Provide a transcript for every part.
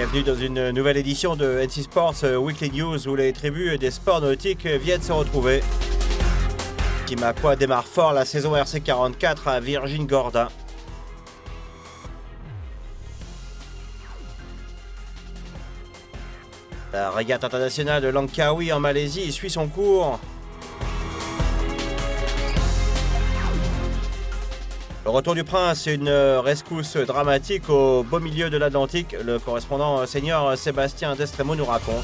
Bienvenue dans une nouvelle édition de NC Sports Weekly News où les tribus des sports nautiques viennent se retrouver. Team Aqua démarre fort la saison RC44 à Virgin Gorda. La régate internationale de Langkawi en Malaisie suit son cours. Le retour du prince, une rescousse dramatique au beau milieu de l'Atlantique. Le correspondant senior Sébastien Destremo nous raconte.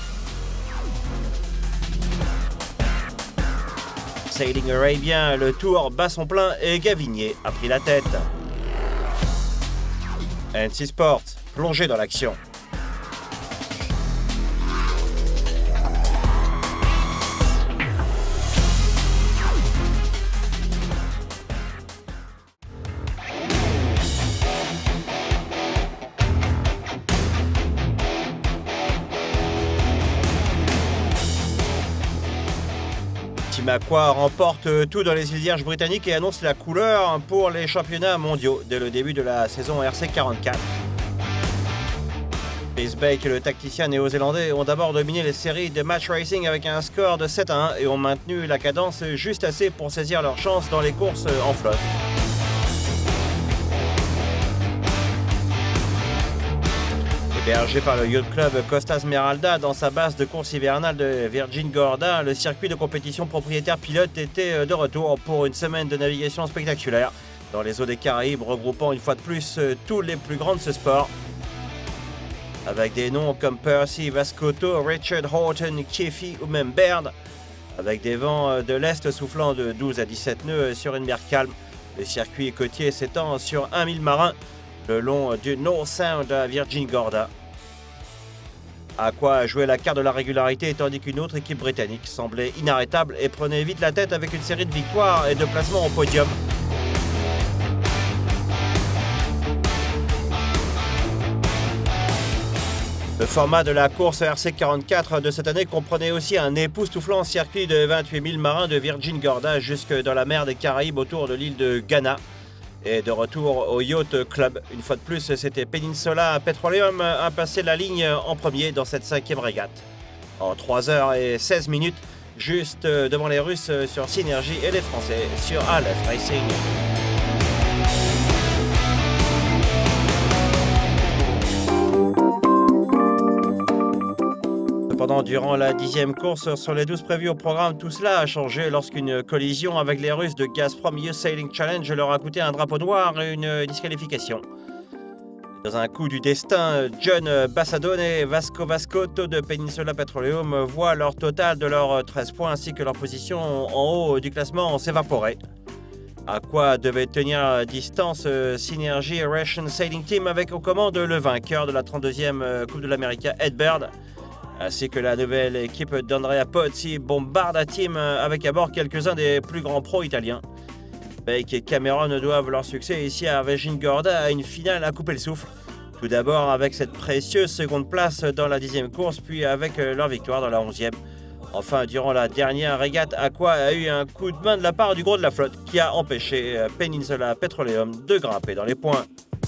Sailing Arabien, le tour bat son plein et Gavinier a pris la tête. NC Sports, plongé dans l'action. Team Aqua remporte tout dans les îles Vierges britanniques et annonce la couleur pour les championnats mondiaux dès le début de la saison RC44. Chris Bake et le tacticien néo-zélandais ont d'abord dominé les séries de match racing avec un score de 7-1 et ont maintenu la cadence juste assez pour saisir leur chance dans les courses en flotte. Hébergé par le yacht club Costa Smeralda dans sa base de course hivernale de Virgin Gorda, le circuit de compétition propriétaire pilote était de retour pour une semaine de navigation spectaculaire dans les eaux des Caraïbes, regroupant une fois de plus tous les plus grands de ce sport. Avec des noms comme Percy Vascoto, Richard Horton, Keefe ou même Baird, avec des vents de l'est soufflant de 12 à 17 nœuds sur une mer calme, le circuit côtier s'étend sur 1000 marins le long du North Sound à Virgin Gorda. Aqua a joué la carte de la régularité tandis qu'une autre équipe britannique semblait inarrêtable et prenait vite la tête avec une série de victoires et de placements au podium. Le format de la course RC44 de cette année comprenait aussi un époustouflant circuit de 28 000 marins de Virgin Gorda jusque dans la mer des Caraïbes autour de l'île de Ghana. Et de retour au Yacht Club. Une fois de plus, c'était Peninsula Petroleum à passer la ligne en premier dans cette 5e régate. En 3h16 minutes, juste devant les Russes sur Synergy et les Français sur Aleph Racing. Cependant, durant la 10e course sur les 12 prévues au programme, tout cela a changé lorsqu'une collision avec les Russes de Gazprom Youth Sailing Challenge leur a coûté un drapeau noir et une disqualification. Dans un coup du destin, John Bassadone et Vasco Vascoto de Peninsula Petroleum voient leur total de leurs 13 points ainsi que leur position en haut du classement s'évaporer. Aqua devait tenir distance Synergy Russian Sailing Team avec aux commandes le vainqueur de la 32e Coupe de l'Amérique, Ed Baird, ainsi que la nouvelle équipe d'Andrea Pozzi, Bombarda Team, avec à bord quelques-uns des plus grands pros italiens. Bake et Cameron doivent leur succès ici à Virgin Gorda à une finale à couper le souffle. Tout d'abord avec cette précieuse seconde place dans la 10e course, puis avec leur victoire dans la 11e. Enfin, durant la dernière régate, Aqua a eu un coup de main de la part du gros de la flotte qui a empêché Peninsula Petroleum de grimper dans les points.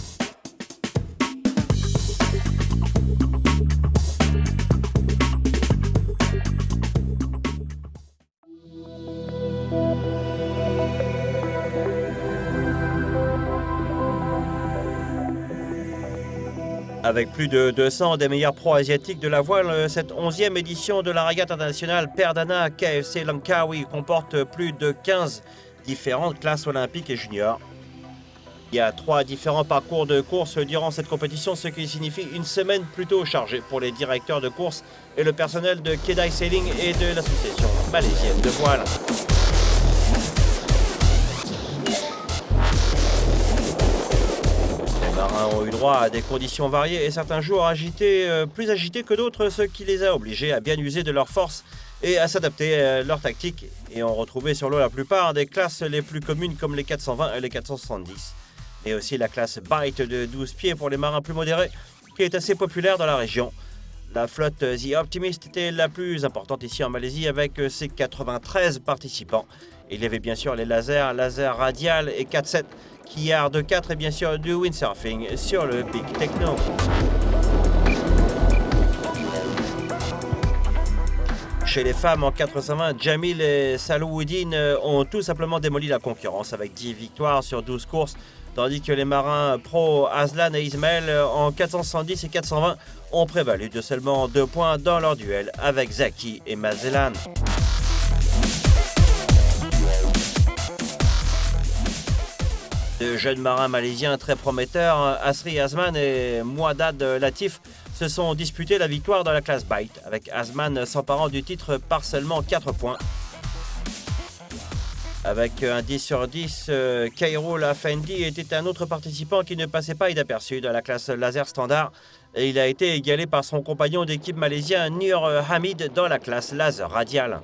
Avec plus de 200 des meilleurs pros asiatiques de la voile, cette 11e édition de la régate internationale Perdana KFC Langkawi comporte plus de 15 différentes classes olympiques et juniors. Il y a 3 différents parcours de course durant cette compétition, ce qui signifie une semaine plutôt chargée pour les directeurs de course et le personnel de Kedai Sailing et de l'association malaisienne de voile. Les marins ont eu droit à des conditions variées et certains jours plus agités que d'autres, ce qui les a obligés à bien user de leur force et à s'adapter à leur tactique, et ont retrouvé sur l'eau la plupart des classes les plus communes comme les 420 et les 470. Et aussi la classe Bite de 12 pieds pour les marins plus modérés, qui est assez populaire dans la région. La flotte The Optimist était la plus importante ici en Malaisie avec ses 93 participants. Il y avait bien sûr les lasers, laser radial et 4-7, quillard de 4 et bien sûr du windsurfing sur le Big Techno. Chez les femmes, en 420, Jamil et Salouddin ont tout simplement démoli la concurrence avec 10 victoires sur 12 courses, tandis que les marins pro Aslan et Ismaël en 410 et 420 ont prévalu de seulement 2 points dans leur duel avec Zaki et Mazellan. De jeunes marins malaisiens très prometteurs, Asri Azman et Mouadad Latif se sont disputés la victoire dans la classe Bight, avec Azman s'emparant du titre par seulement 4 points. Avec un 10 sur 10, Kairul Afendi était un autre participant qui ne passait pas inaperçu dans la classe laser standard, et il a été égalé par son compagnon d'équipe malaisien Nur Hamid dans la classe laser radial.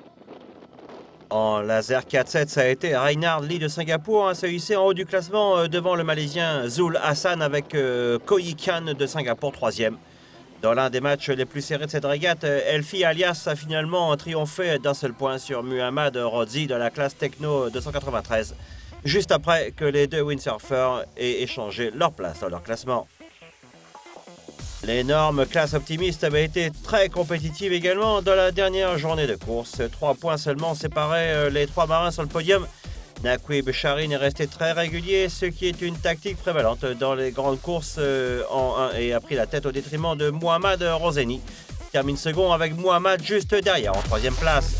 En laser 4-7, ça a été Reinhard Lee de Singapour à se hisser en haut du classement devant le Malaisien Zul Hassan avec Koi Khan de Singapour 3e. Dans l'un des matchs les plus serrés de cette régate, Elfi Alias a finalement triomphé d'un seul point sur Muhammad Rodzi de la classe Techno 293, juste après que les deux windsurfers aient échangé leur place dans leur classement. L'énorme classe optimiste avait été très compétitive également dans la dernière journée de course. 3 points seulement séparaient les 3 marins sur le podium. Naquib Sharin est resté très régulier, ce qui est une tactique prévalente dans les grandes courses en 1 et a pris la tête au détriment de Mohamed Roseni, qui termine second avec Mohamed juste derrière en 3e place.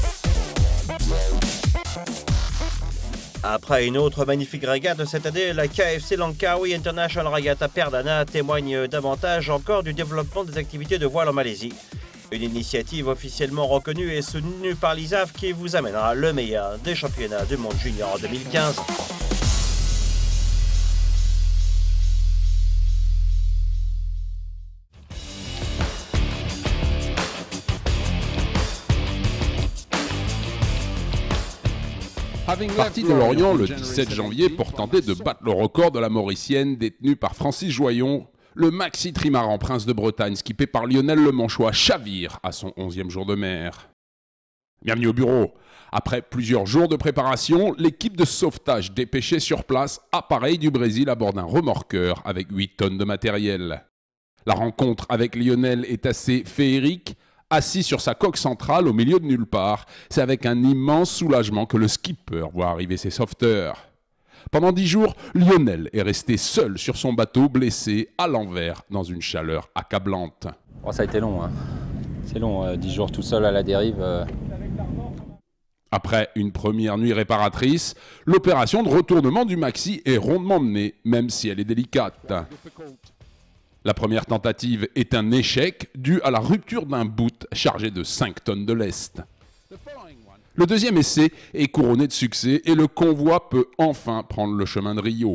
Après une autre magnifique régate cette année, la KFC Langkawi International Regatta Perdana témoigne davantage encore du développement des activités de voile en Malaisie. Une initiative officiellement reconnue et soutenue par l'ISAF qui vous amènera le meilleur des championnats du monde junior en 2015. Parti de Lorient le 17 janvier pour tenter de battre le record de la Mauricienne détenue par Francis Joyon, le maxi trimaran Prince de Bretagne skippé par Lionel Le Manchois chavire à son 11e jour de mer. Bienvenue au bureau. Après plusieurs jours de préparation, l'équipe de sauvetage dépêchée sur place, appareil du Brésil à bord d'un remorqueur avec 8 tonnes de matériel. La rencontre avec Lionel est assez féerique. Assis sur sa coque centrale au milieu de nulle part, c'est avec un immense soulagement que le skipper voit arriver ses sauveteurs. Pendant 10 jours, Lionel est resté seul sur son bateau, blessé, à l'envers, dans une chaleur accablante. Oh, ça a été long, hein. C'est long, 10 jours tout seul à la dérive. Après une première nuit réparatrice, l'opération de retournement du maxi est rondement menée, même si elle est délicate. La première tentative est un échec dû à la rupture d'un boot chargé de 5 tonnes de lest. Le deuxième essai est couronné de succès et le convoi peut enfin prendre le chemin de Rio.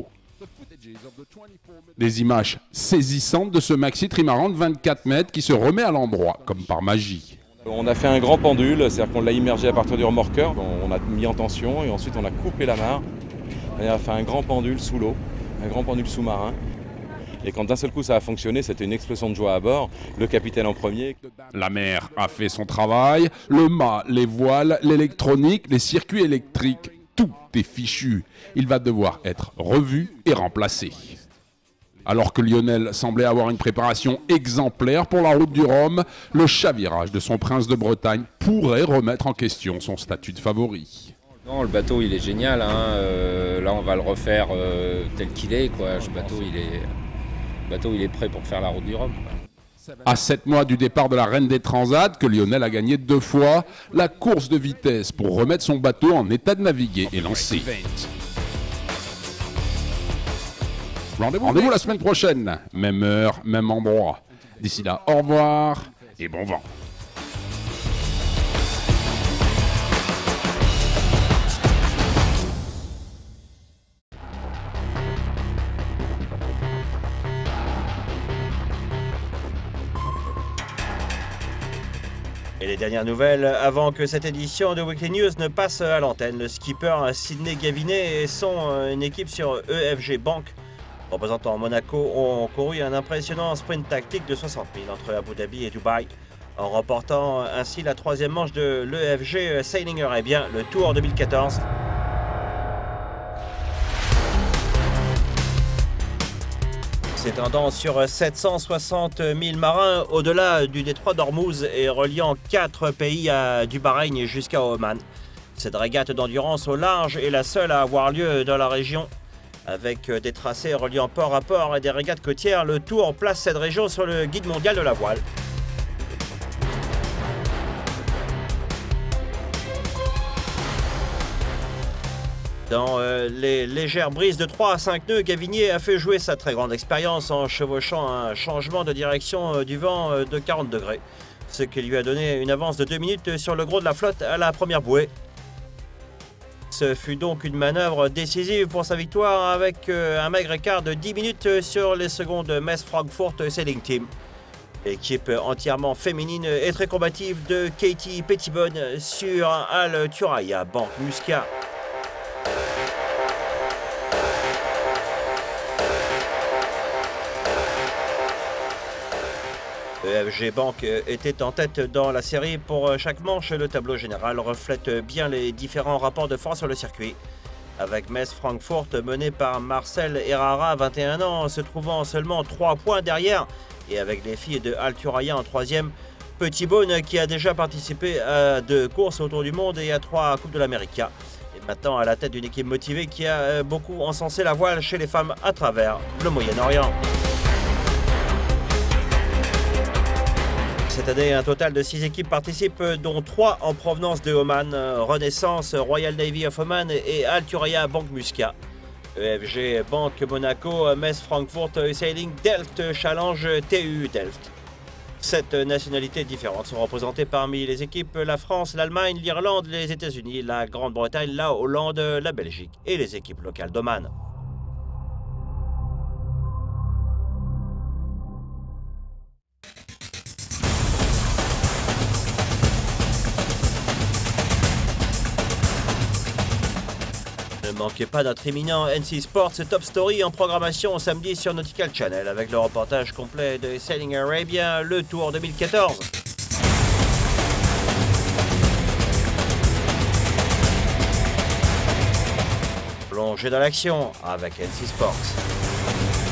Des images saisissantes de ce maxi trimaran de 24 mètres qui se remet à l'endroit, comme par magie. On a fait un grand pendule, c'est-à-dire qu'on l'a immergé à partir du remorqueur, on a mis en tension et ensuite on a coupé la mare. On a fait un grand pendule sous l'eau, un grand pendule sous-marin. Et quand d'un seul coup ça a fonctionné, c'était une explosion de joie à bord, le capitaine en premier. La mer a fait son travail, le mât, les voiles, l'électronique, les circuits électriques, tout est fichu. Il va devoir être revu et remplacé. Alors que Lionel semblait avoir une préparation exemplaire pour la route du Rhum, le chavirage de son prince de Bretagne pourrait remettre en question son statut de favori. Non, le bateau il est génial, hein. Là on va le refaire tel qu'il est, quoi. Le bateau il est prêt pour faire la route du Rhum. À 7 mois du départ de la Reine des Transats, que Lionel a gagné 2 fois, la course de vitesse pour remettre son bateau en état de naviguer est lancée. Rendez-vous la semaine prochaine, même heure, même endroit. D'ici là, au revoir et bon vent. Et les dernières nouvelles, avant que cette édition de Weekly News ne passe à l'antenne, le skipper Sidney Gavinet et son équipe sur EFG Bank, représentant Monaco, ont couru un impressionnant sprint tactique de 60 000 entre Abu Dhabi et Dubaï, en remportant ainsi la 3e manche de l'EFG Sailing Arabien, le Tour 2014. S'étendant sur 760 000 marins au-delà du détroit d'Ormuz et reliant 4 pays du Bahreïn jusqu'à Oman. Cette régate d'endurance au large est la seule à avoir lieu dans la région. Avec des tracés reliant port à port et des régates côtières, le Tour place cette région sur le guide mondial de la voile. Dans les légères brises de 3 à 5 nœuds, Gavinier a fait jouer sa très grande expérience en chevauchant un changement de direction du vent de 40 degrés, ce qui lui a donné une avance de 2 minutes sur le gros de la flotte à la première bouée. Ce fut donc une manœuvre décisive pour sa victoire avec un maigre écart de 10 minutes sur les secondes Metz Frankfurt Sailing Team. Équipe entièrement féminine et très combative de Katie Pettibone sur Al Thuraya Bank Muscat. EFG Bank était en tête dans la série pour chaque manche. Le tableau général reflète bien les différents rapports de force sur le circuit. Avec Metz Frankfurt mené par Marcel Herrera, 21 ans, se trouvant seulement 3 points derrière. Et avec les filles de Al Thuraya en 3e, Pettibone qui a déjà participé à 2 courses autour du monde et à 3 Coupes de l'Amérique. Et maintenant à la tête d'une équipe motivée qui a beaucoup encensé la voile chez les femmes à travers le Moyen-Orient. Cette année, un total de 6 équipes participent, dont 3 en provenance de Oman, Renaissance, Royal Navy of Oman et Al Thuraya Bank Muscat. EFG Bank Monaco, Metz Frankfurt Sailing Delft Challenge TU Delft. 7 nationalités différentes sont représentées parmi les équipes: la France, l'Allemagne, l'Irlande, les États-Unis, la Grande-Bretagne, la Hollande, la Belgique et les équipes locales d'Oman. Ne manquez pas notre éminent NC Sports Top Story en programmation samedi sur Nautical Channel avec le reportage complet de Sailing Arabia, le Tour 2014. Plongez dans l'action avec NC Sports.